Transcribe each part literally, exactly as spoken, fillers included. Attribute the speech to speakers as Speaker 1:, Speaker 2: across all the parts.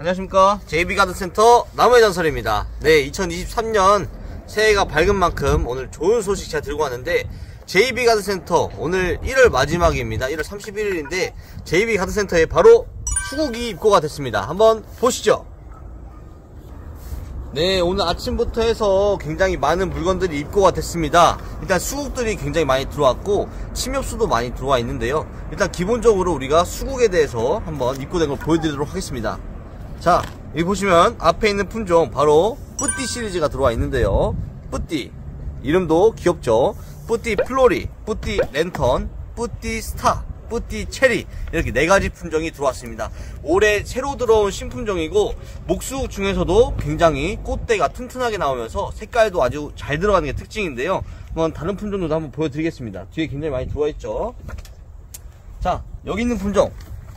Speaker 1: 안녕하십니까, 제이비가든센터 나무의 전설입니다. 네, 이천이십삼 년 새해가 밝은 만큼 오늘 좋은 소식 제가 들고 왔는데, 제이비가든센터 오늘 일월 마지막입니다. 일월 삼십일일인데 제이비가든센터에 바로 수국이 입고가 됐습니다. 한번 보시죠. 네, 오늘 아침부터 해서 굉장히 많은 물건들이 입고가 됐습니다. 일단 수국들이 굉장히 많이 들어왔고 침엽수도 많이 들어와 있는데요. 일단 기본적으로 우리가 수국에 대해서 한번 입고된 걸 보여드리도록 하겠습니다. 자, 여기 보시면 앞에 있는 품종 바로 뿌띠 시리즈가 들어와 있는데요. 뿌띠, 이름도 귀엽죠. 뿌띠 플로리, 뿌띠 랜턴, 뿌띠 스타, 뿌띠 체리, 이렇게 네 가지 품종이 들어왔습니다. 올해 새로 들어온 신품종이고 목수국 중에서도 굉장히 꽃대가 튼튼하게 나오면서 색깔도 아주 잘 들어가는 게 특징인데요. 한번 다른 품종도 한번 보여드리겠습니다. 뒤에 굉장히 많이 들어와 있죠. 자, 여기 있는 품종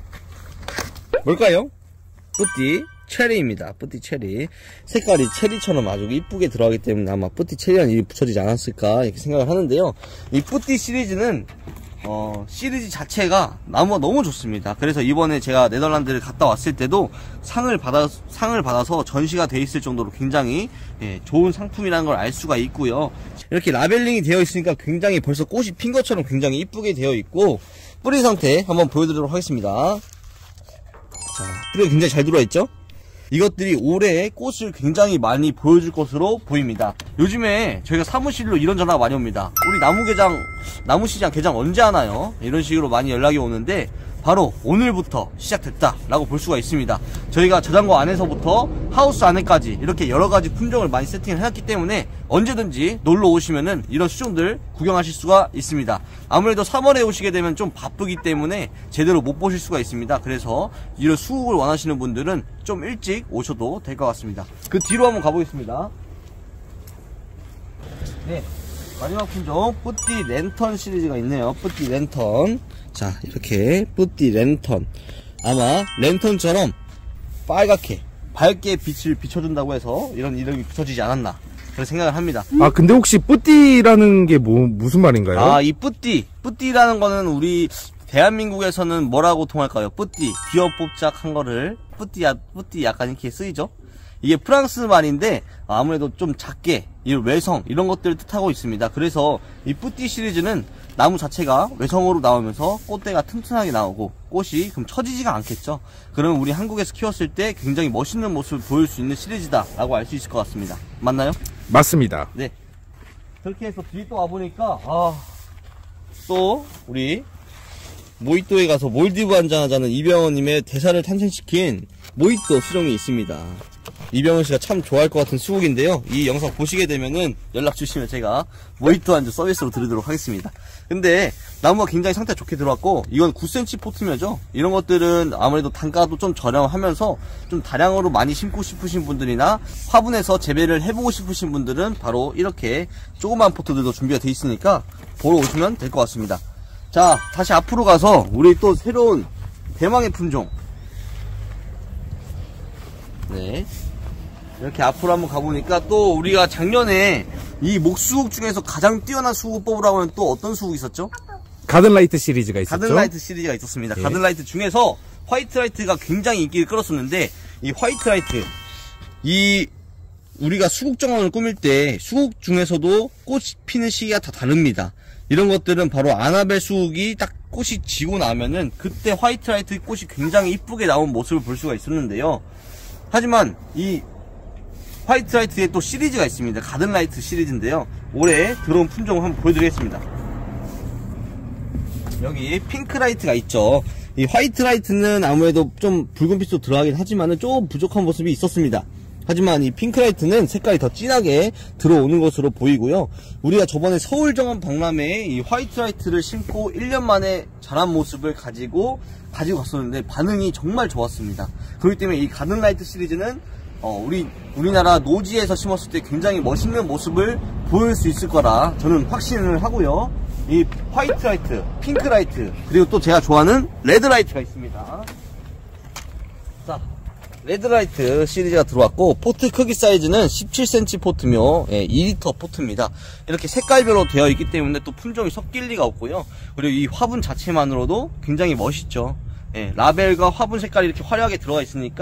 Speaker 1: 뭘까요? 뿌띠 체리입니다. 뿌띠 체리. 색깔이 체리처럼 아주 이쁘게 들어가기 때문에 아마 뿌띠 체리라는 이름이 붙여지지 않았을까 이렇게 생각을 하는데요. 이 뿌띠 시리즈는 어, 시리즈 자체가 나무가 너무 좋습니다. 그래서 이번에 제가 네덜란드를 갔다 왔을 때도 상을 받아, 상을 받아서 전시가 돼 있을 정도로 굉장히 예, 좋은 상품이라는 걸 알 수가 있고요. 이렇게 라벨링이 되어 있으니까 굉장히 벌써 꽃이 핀 것처럼 굉장히 이쁘게 되어 있고, 뿌리 상태 한번 보여드리도록 하겠습니다. 자, 뿌리가 굉장히 잘 들어와 있죠? 이것들이 올해 꽃을 굉장히 많이 보여줄 것으로 보입니다. 요즘에 저희가 사무실로 이런 전화가 많이 옵니다. 우리 나무 개장, 나무시장 개장 언제 하나요? 이런 식으로 많이 연락이 오는데 바로 오늘부터 시작됐다 라고 볼 수가 있습니다. 저희가 저장고 안에서부터 하우스 안에까지 이렇게 여러가지 품종을 많이 세팅을 해놨기 때문에 언제든지 놀러 오시면은 이런 수종들 구경하실 수가 있습니다. 아무래도 삼월에 오시게 되면 좀 바쁘기 때문에 제대로 못 보실 수가 있습니다. 그래서 이런 수국을 원하시는 분들은 좀 일찍 오셔도 될 것 같습니다. 그 뒤로 한번 가보겠습니다. 네, 마지막 품종 뿌띠 랜턴 시리즈가 있네요. 뿌띠 랜턴. 자, 이렇게 뿌띠 랜턴, 아마 랜턴처럼 빨갛게 밝게 빛을 비춰준다고 해서 이런 이름이 붙여지지 않았나 그런 생각을 합니다.
Speaker 2: 아, 근데 혹시 뿌띠라는 게 뭐 무슨 말인가요?
Speaker 1: 아, 이 뿌띠 뿌띠라는 거는 우리 대한민국에서는 뭐라고 통할까요? 뿌띠, 귀엽복잡한 거를 뿌띠, 뿌띠 약간 이렇게 쓰이죠. 이게 프랑스 말인데 아무래도 좀 작게 이 외성 이런 것들을 뜻하고 있습니다. 그래서 이 뿌띠 시리즈는 나무 자체가 외성으로 나오면서 꽃대가 튼튼하게 나오고 꽃이 그럼 처지지가 않겠죠. 그러면 우리 한국에서 키웠을 때 굉장히 멋있는 모습을 보일 수 있는 시리즈다 라고 알 수 있을 것 같습니다. 맞나요?
Speaker 2: 맞습니다.
Speaker 1: 네, 그렇게 해서 뒤에 또 와보니까 아, 또 우리 모히또에 가서 몰디브 한잔하자는 이병헌님의 대사를 탄생시킨 모히또 수종이 있습니다. 이병헌씨가 참 좋아할 것 같은 수국인데요. 이 영상 보시게 되면은 연락 주시면 제가 모히또 안주 서비스로 드리도록 하겠습니다. 근데 나무가 굉장히 상태가 좋게 들어왔고, 이건 구 센티미터 포트묘죠. 이런 것들은 아무래도 단가도 좀 저렴하면서 좀 다량으로 많이 심고 싶으신 분들이나 화분에서 재배를 해보고 싶으신 분들은 바로 이렇게 조그만 포트들도 준비가 되어 있으니까 보러 오시면 될 것 같습니다. 자, 다시 앞으로 가서 우리 또 새로운 대망의 품종, 네, 이렇게 앞으로 한번 가보니까 또 우리가 작년에 이 목수국 중에서 가장 뛰어난 수국 뽑으라고 하면 또 어떤 수국이 있었죠?
Speaker 2: 가든라이트 시리즈가 있었죠.
Speaker 1: 가든라이트 시리즈가 있었습니다. 예. 가든라이트 중에서 화이트라이트가 굉장히 인기를 끌었었는데, 이 화이트라이트, 이 우리가 수국 정원을 꾸밀 때 수국 중에서도 꽃이 피는 시기가 다 다릅니다. 이런 것들은 바로 아나벨 수국이 딱 꽃이 지고 나면은 그때 화이트라이트 꽃이 굉장히 이쁘게 나온 모습을 볼 수가 있었는데요. 하지만 이 화이트라이트에 또 시리즈가 있습니다. 가든라이트 시리즈인데요. 올해 들어온 품종을 한번 보여드리겠습니다. 여기 핑크라이트가 있죠. 이 화이트라이트는 아무래도 좀 붉은빛도 들어가긴 하지만은 좀 부족한 모습이 있었습니다. 하지만 이 핑크라이트는 색깔이 더 진하게 들어오는 것으로 보이고요. 우리가 저번에 서울정원 박람회에 이 화이트라이트를 심고 일 년 만에 자란 모습을 가지고 가지고 갔었는데 반응이 정말 좋았습니다. 그렇기 때문에 이 가든라이트 시리즈는 어, 우리 우리나라 노지에서 심었을 때 굉장히 멋있는 모습을 보일 수 있을 거라 저는 확신을 하고요. 이 화이트라이트, 핑크라이트, 그리고 또 제가 좋아하는 레드라이트가 있습니다. 자, 레드라이트 시리즈가 들어왔고, 포트 크기 사이즈는 십칠 센티미터 포트며 예, 이 리터 포트입니다. 이렇게 색깔별로 되어 있기 때문에 또 품종이 섞일 리가 없고요. 그리고 이 화분 자체만으로도 굉장히 멋있죠. 예, 라벨과 화분 색깔이 이렇게 화려하게 들어가 있으니까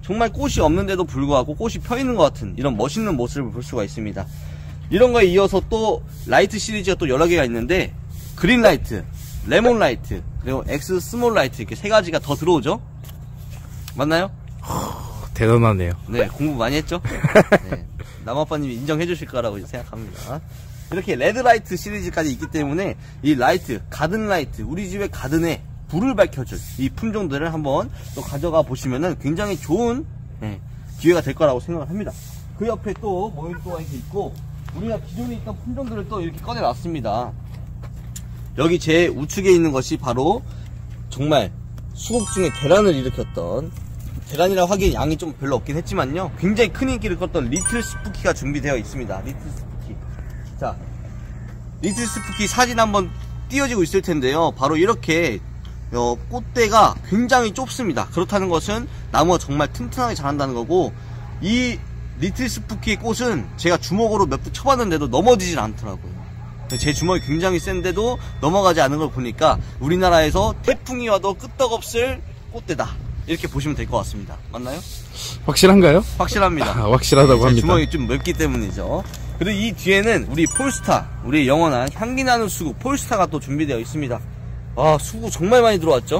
Speaker 1: 정말 꽃이 없는데도 불구하고 꽃이 펴 있는 것 같은 이런 멋있는 모습을 볼 수가 있습니다. 이런 거에 이어서 또 라이트 시리즈가 또 여러 개가 있는데 그린 라이트, 레몬 라이트, 그리고 엑스 스몰 라이트 이렇게 세 가지가 더 들어오죠? 맞나요?
Speaker 2: 대단하네요.
Speaker 1: 네, 공부 많이 했죠? 네, 남아빠님이 인정해 주실 거라고 생각합니다. 이렇게 레드 라이트 시리즈까지 있기 때문에 이 라이트, 가든 라이트, 우리 집의 가든에 불을 밝혀줄 이 품종들을 한번 또 가져가 보시면은 굉장히 좋은 네, 기회가 될 거라고 생각을 합니다. 그 옆에 또 모임도가 이렇게 있고 우리가 기존에 있던 품종들을 또 이렇게 꺼내놨습니다. 여기 제 우측에 있는 것이 바로 정말 수국 중에 대란을 일으켰던, 대란이라 하기엔 양이 좀 별로 없긴 했지만요, 굉장히 큰 인기를 껐던 리틀 스푸키가 준비되어 있습니다. 리틀 스푸키. 자, 리틀 스푸키 사진 한번 띄워지고 있을 텐데요. 바로 이렇게 어, 꽃대가 굉장히 좁습니다. 그렇다는 것은 나무가 정말 튼튼하게 자란다는 거고, 이 리틀 스푸키의 꽃은 제가 주먹으로 몇 부 쳐봤는데도 넘어지질 않더라고요. 제 주먹이 굉장히 센데도 넘어가지 않은 걸 보니까 우리나라에서 태풍이 와도 끄떡없을 꽃대다, 이렇게 보시면 될 것 같습니다. 맞나요?
Speaker 2: 확실한가요?
Speaker 1: 확실합니다.
Speaker 2: 아, 확실하다고
Speaker 1: 제
Speaker 2: 합니다.
Speaker 1: 주먹이 좀 맵기 때문이죠. 그리고 이 뒤에는 우리 폴스타, 우리 영원한 향기나는 수국 폴스타가 또 준비되어 있습니다. 아, 수국 정말 많이 들어왔죠?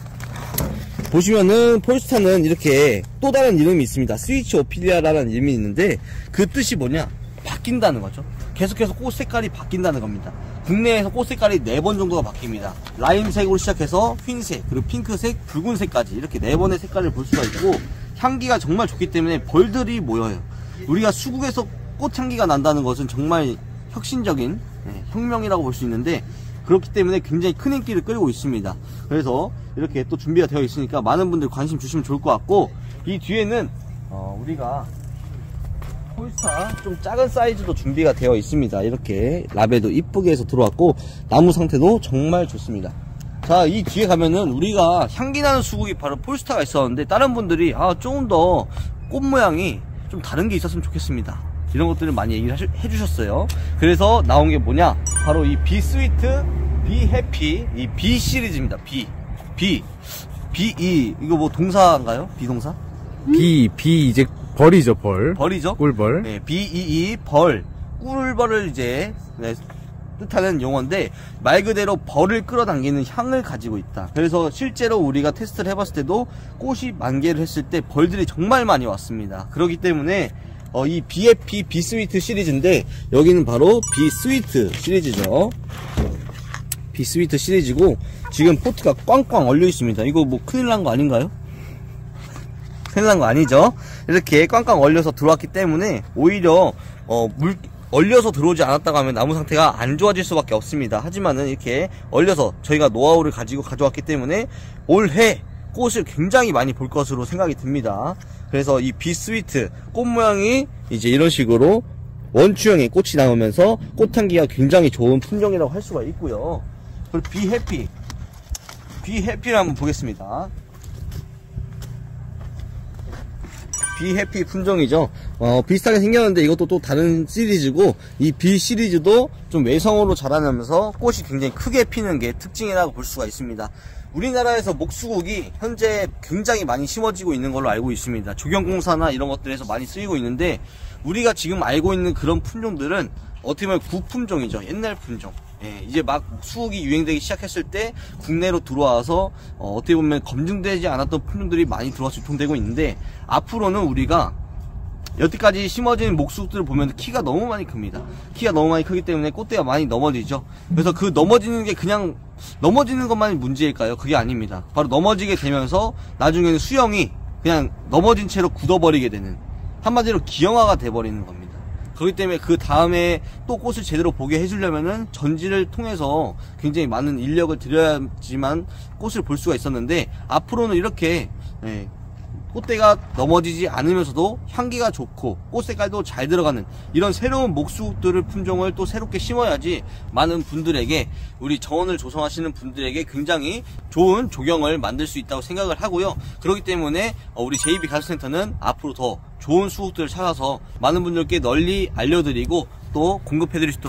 Speaker 1: 보시면은 폴스타는 이렇게 또 다른 이름이 있습니다. 스위치 오피리아라는 이름이 있는데 그 뜻이 뭐냐? 바뀐다는 거죠. 계속해서 꽃 색깔이 바뀐다는 겁니다. 국내에서 꽃 색깔이 네 번 정도가 바뀝니다. 라임색으로 시작해서 흰색, 그리고 핑크색, 붉은색까지 이렇게 네 번의 색깔을 볼 수가 있고, 향기가 정말 좋기 때문에 벌들이 모여요. 우리가 수국에서 꽃향기가 난다는 것은 정말 혁신적인 네, 혁명이라고 볼 수 있는데, 그렇기 때문에 굉장히 큰 인기를 끌고 있습니다. 그래서 이렇게 또 준비가 되어 있으니까 많은 분들 관심 주시면 좋을 것 같고, 이 뒤에는 어, 우리가 폴스타 좀 작은 사이즈도 준비가 되어 있습니다. 이렇게 라벨도 이쁘게 해서 들어왔고 나무 상태도 정말 좋습니다. 자, 이 뒤에 가면은 우리가 향기나는 수국이 바로 폴스타가 있었는데, 다른 분들이 아 조금 더 꽃 모양이 좀 다른 게 있었으면 좋겠습니다, 이런 것들을 많이 얘기를 하시, 해주셨어요. 그래서 나온 게 뭐냐, 바로 이 비 스위트, 비 해피, 이 비 시리즈입니다. 비, 비, 비, 이 이거 뭐 동사인가요? 비동사?
Speaker 2: 비, 비 이제 벌이죠, 벌.
Speaker 1: 벌이죠?
Speaker 2: 꿀벌.
Speaker 1: 네, 비 이 이 벌, 꿀벌을 이제 네, 뜻하는 용어인데, 말 그대로 벌을 끌어당기는 향을 가지고 있다. 그래서 실제로 우리가 테스트를 해봤을 때도 꽃이 만개를 했을 때 벌들이 정말 많이 왔습니다. 그렇기 때문에 어, 이 비에피 비스위트 시리즈인데, 여기는 바로 비스위트 시리즈죠. 비스위트 시리즈고 지금 포트가 꽝꽝 얼려 있습니다. 이거 뭐 큰일 난 거 아닌가요? 큰일 난 거 아니죠? 이렇게 꽝꽝 얼려서 들어왔기 때문에 오히려 어, 물 얼려서 들어오지 않았다고 하면 나무 상태가 안 좋아질 수밖에 없습니다. 하지만은 이렇게 얼려서 저희가 노하우를 가지고 가져왔기 때문에 올해 꽃을 굉장히 많이 볼 것으로 생각이 듭니다. 그래서 이 비스위트 꽃 모양이 이제 이런 식으로 원추형의 꽃이 나오면서 꽃향기가 굉장히 좋은 품종이라고 할 수가 있고요. 그리고 비해피, 비해피를 한번 보겠습니다. 비해피 품종이죠. 어, 비슷하게 생겼는데 이것도 또 다른 시리즈고, 이 비 시리즈도 좀 외성으로 자라나면서 꽃이 굉장히 크게 피는 게 특징이라고 볼 수가 있습니다. 우리나라에서 목수국이 현재 굉장히 많이 심어지고 있는 걸로 알고 있습니다. 조경공사나 이런 것들에서 많이 쓰이고 있는데, 우리가 지금 알고 있는 그런 품종들은 어떻게 보면 구품종이죠. 옛날 품종. 예, 이제 막 수국이 유행되기 시작했을 때 국내로 들어와서 어, 어떻게 보면 검증되지 않았던 품종들이 많이 들어와서 유통되고 있는데, 앞으로는 우리가 여태까지 심어진 목수국들을 보면 키가 너무 많이 큽니다. 키가 너무 많이 크기 때문에 꽃대가 많이 넘어지죠. 그래서 그 넘어지는 게 그냥 넘어지는 것만이 문제일까요? 그게 아닙니다. 바로 넘어지게 되면서 나중에는 수영이 그냥 넘어진 채로 굳어버리게 되는, 한마디로 기형아가 돼버리는 겁니다. 그렇기 때문에 그 다음에 또 꽃을 제대로 보게 해주려면은 전지를 통해서 굉장히 많은 인력을 들여야지만 꽃을 볼 수가 있었는데, 앞으로는 이렇게 예, 꽃대가 넘어지지 않으면서도 향기가 좋고 꽃 색깔도 잘 들어가는 이런 새로운 목수들을 품종을 또 새롭게 심어야지 많은 분들에게, 우리 정원을 조성하시는 분들에게 굉장히 좋은 조경을 만들 수 있다고 생각을 하고요. 그렇기 때문에 우리 제이비 가수센터는 앞으로 더 좋은 수국들을 찾아서 많은 분들께 널리 알려드리고 또 공급해드릴 수 있도록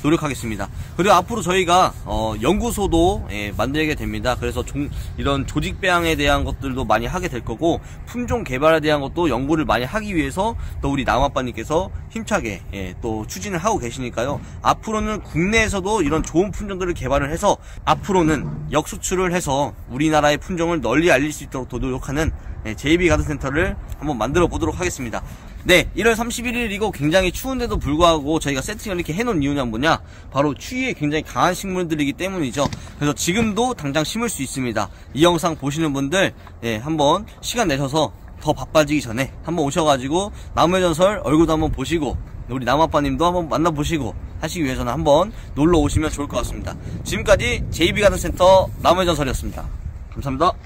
Speaker 1: 노력하겠습니다. 그리고 앞으로 저희가 어, 연구소도 예, 만들게 됩니다. 그래서 종, 이런 조직 배양에 대한 것들도 많이 하게 될 거고, 품종 개발에 대한 것도 연구를 많이 하기 위해서 또 우리 남아빠님께서 힘차게 예, 또 추진을 하고 계시니까요. 앞으로는 국내에서도 이런 좋은 품종들을 개발을 해서 앞으로는 역수출을 해서 우리나라의 품종을 널리 알릴 수 있도록 더 노력하는 예, 제이비 가든센터를 한번 만들어 보도록 하겠습니다. 네, 일월 삼십일일이고 굉장히 추운데도 불구하고 저희가 세팅을 이렇게 해놓은 이유는 뭐냐, 바로 추위에 굉장히 강한 식물들이기 때문이죠. 그래서 지금도 당장 심을 수 있습니다. 이 영상 보시는 분들 예, 한번 시간 내셔서 더 바빠지기 전에 한번 오셔가지고 나무의 전설 얼굴도 한번 보시고 우리 남아빠님도 한번 만나보시고 하시기 위해서는 한번 놀러 오시면 좋을 것 같습니다. 지금까지 제이비 가든센터 나무의 전설이었습니다. 감사합니다.